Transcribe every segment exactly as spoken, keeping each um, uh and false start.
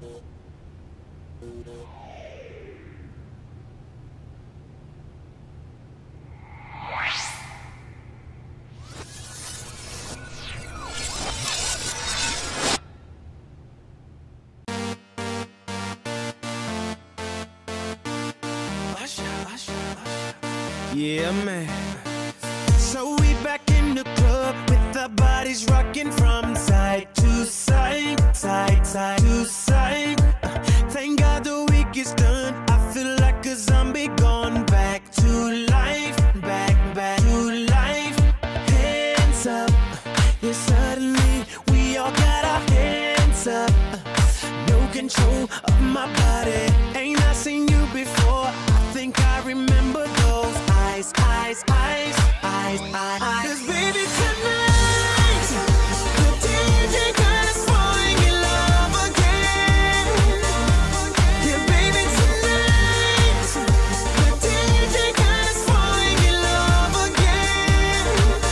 Yeah, man. So we back in the club with our bodies rocking from side to side, side, side to side. Uh, thank God the week is done. I feel like a zombie gone back to life, back, back to life. Hands up, yeah, suddenly we all got our hands up. Uh, no control of my body. Ain't I seen you before? I think I remember those eyes, eyes, eyes, eyes, eyes. Cause baby tonight, the D J got us falling in love again. Yeah, baby tonight, the D J got us falling in love again.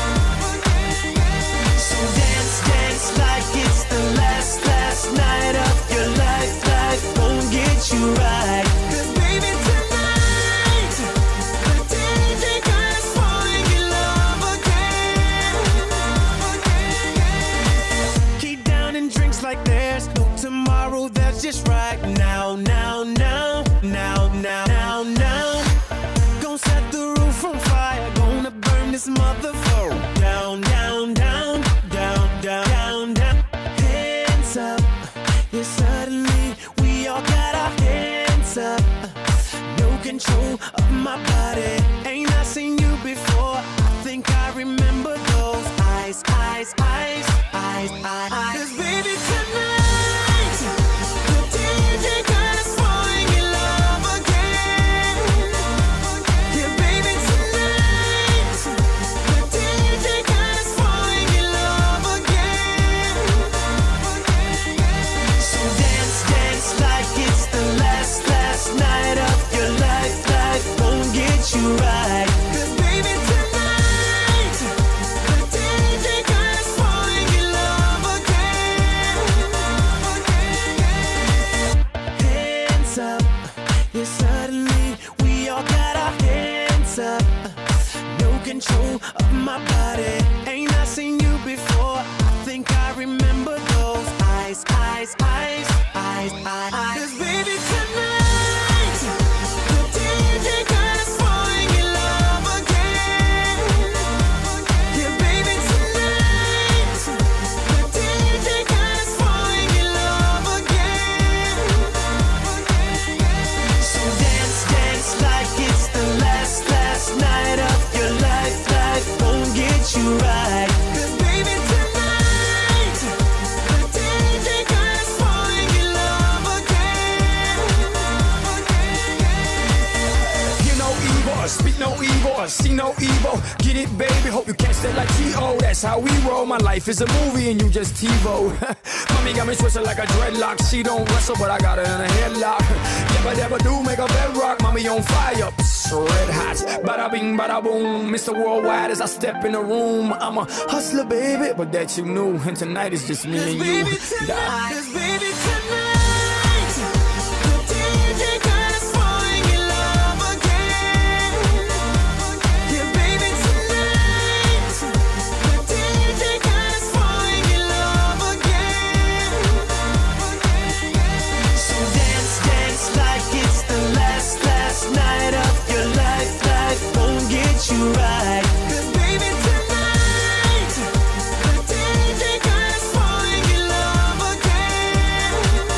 So dance, dance like it's the last, last night of your life. Life won't get you right. Cause baby tonight, the D J got us falling in love again. Keep down and drinks like there's no tomorrow, that's just right now, now, now, now, now, now, now. Gonna set the roof on fire, gonna burn this motherfucker down, down, down, down, down, down, down. Hands up, yeah, suddenly we all got our hands up. No control of my body. Ain't I seen you before? I think I remember those eyes, eyes, eyes, eyes, eyes. Cause baby tonight, the D J got us falling in love again. Yeah, baby tonight, the D J got us falling in love again. So dance, dance like it's the last, last night of your life. Life won't get you right. Cause baby tonight, the D J got us falling in love again. Hands up, yeah, suddenly we all got our hands up. No control of my body. Ain't I seen you before? I think I remember those eyes, eyes, eyes, eyes, eyes. Cause baby tonight, the D J got us falling in love again. Yeah, baby tonight, the D J got us falling in love again. So dance, dance like it's the last, last night of your life. Life won't get you right. Cause baby tonight, the D J got us falling in love again. Hear no evil, speak no evil, see no evil. Get it, baby, hope you catch that like T O. That's how we roll, my life is a movie and you just TiVo. Mommy got me twisted like a dreadlock. She don't wrestle, but I got her in a headlock. Never, never do make a bedrock. Mommy on fire, psst, red hot. Bada bing, bada boom. Mister Worldwide as I step in the room. I'm a hustler, baby, but that you knew. And tonight is just me Cause and baby you. tonight, cause baby tonight, the D J got us falling in love again. Yeah, baby tonight, the D J got us falling in love again. So dance, dance like it's the last, last night of your life. Life won't get you right. Cause baby tonight, the D J got us falling in love again.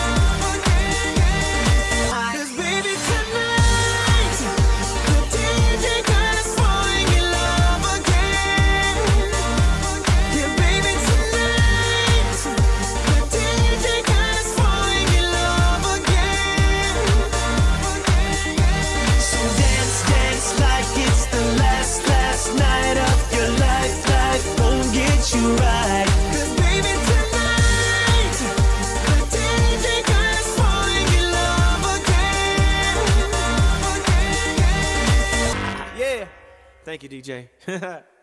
Cause baby tonight, the D J got us falling in love again. Yeah, baby tonight, the D J got us falling in love again. So dance, dance like it's the last, last night of your life. Life won't get you right. Cause baby tonight, the D J got us falling in love again. Yeah. Thank you, D J.